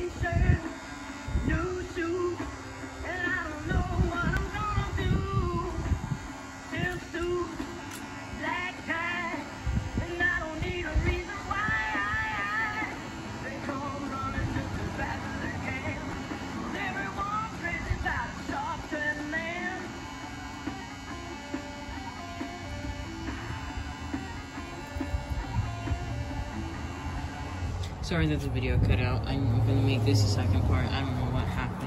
t-shirt, new shoes, and I don't know what I'm gonna do. Silk suit, black tie, and I don't need a reason why. They come running just as fast as they can. Everyone's crazy about a sharp-dressed man. Sorry that the video cut out. I'm gonna make this a second part. I don't know what happened.